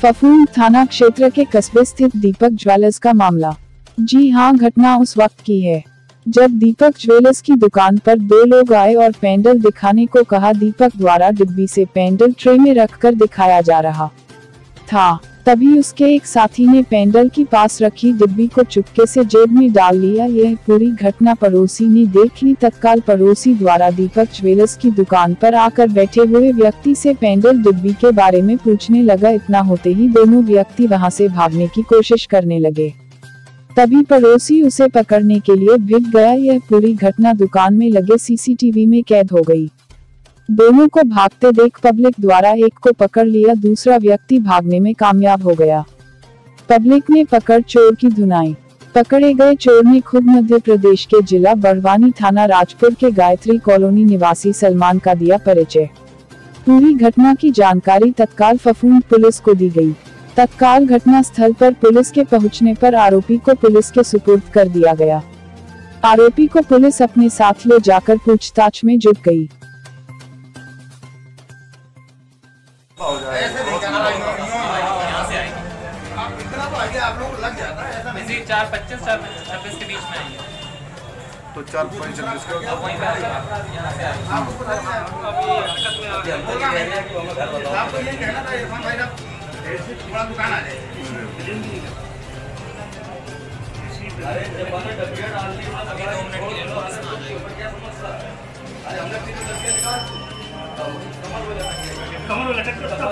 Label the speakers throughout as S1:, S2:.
S1: फफूंद थाना क्षेत्र के कस्बे स्थित दीपक ज्वेलर्स का मामला। जी हां, घटना उस वक्त की है जब दीपक ज्वेलर्स की दुकान पर दो लोग आए और पेंडल दिखाने को कहा। दीपक द्वारा डिब्बी से पेंडल ट्रे में रखकर दिखाया जा रहा था। तभी उसके एक साथी ने पेंडल की पास रखी डिब्बी को चुपके से जेब में डाल लिया। यह पूरी घटना पड़ोसी ने देख ली। तत्काल पड़ोसी द्वारा दीपक ज्वेलर्स की दुकान पर आकर बैठे हुए व्यक्ति से पेंडल डिब्बी के बारे में पूछने लगा। इतना होते ही दोनों व्यक्ति वहां से भागने की कोशिश करने लगे। तभी पड़ोसी उसे पकड़ने के लिए भिड़ गया। यह पूरी घटना दुकान में लगे सीसीटीवी में कैद हो गई। दोनों को भागते देख पब्लिक द्वारा एक को पकड़ लिया, दूसरा व्यक्ति भागने में कामयाब हो गया। पब्लिक ने पकड़ चोर की धुनाई। पकड़े गए चोर ने खुद मध्य प्रदेश के जिला बड़वानी थाना राजपुर के गायत्री कॉलोनी निवासी सलमान का दिया परिचय। पूरी घटना की जानकारी तत्काल फफूंद पुलिस को दी गई। तत्काल घटना स्थल पर पुलिस के पहुंचने पर आरोपी को पुलिस के सुपुर्द कर दिया गया। आरोपी को पुलिस अपने साथ ले जाकर पूछताछ में जुट गई।
S2: ऐसे नहीं करना, यहाँ से आएंगे आप इतना तो आइए, आप लोग लग जाता है ऐसा नहीं। 4:25 4:26 के बीच में आइए
S3: तो 4:25 का
S2: वहीं पे यहाँ से आइए। आपको पता है अभी हरकत में आपको ये कहना था इरफान भाई साहब बड़ा दुकान आ जाए। अरे जब हमने डब्बियाँ डाल दी अभी 2 मिनट के लिए क्या समस्या है? अरे हमने 3 डब्बियाँ निकाल कमर में लटक कर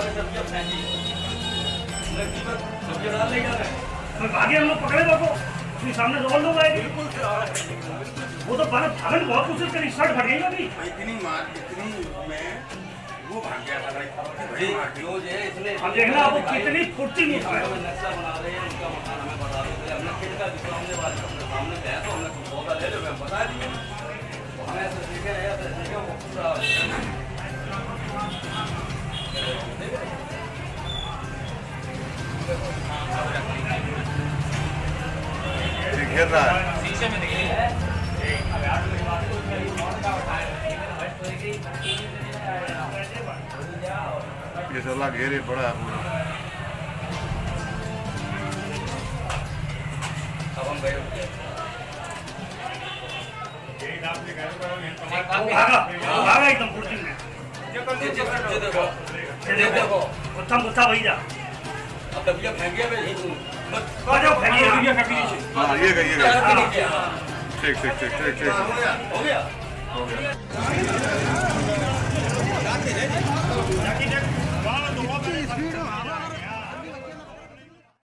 S4: भागे हम लोग पकड़े बाबू सामने से और लोग आए।
S2: बिल्कुल
S4: वो तो भागने बहुत कोशिश करी, शर्ट फट गई अभी
S2: इतनी में वो भाग गया था भाई।
S4: अब देखना वो कितनी फुर्ती में
S2: नक्शा बना रहे हैं, उनका मकान हमें बता रहे थे। हमने खेत का सामने सामने गया तो हमने पौधा ले लो, मैं बता दिया हमें ऐसे देखे वो पूरा
S3: घेर रहा है
S2: शीशे में दिखे
S3: ये साला घेरे पड़ा है पूरा।
S2: अब हम गए
S4: भागा एकदम फुर्ती में। देखो गुत्था भैया
S2: अब डबिया फेंकिया मैं यही दूँ
S3: हाँ ये गई ठीक
S2: हो गया
S3: हो गया।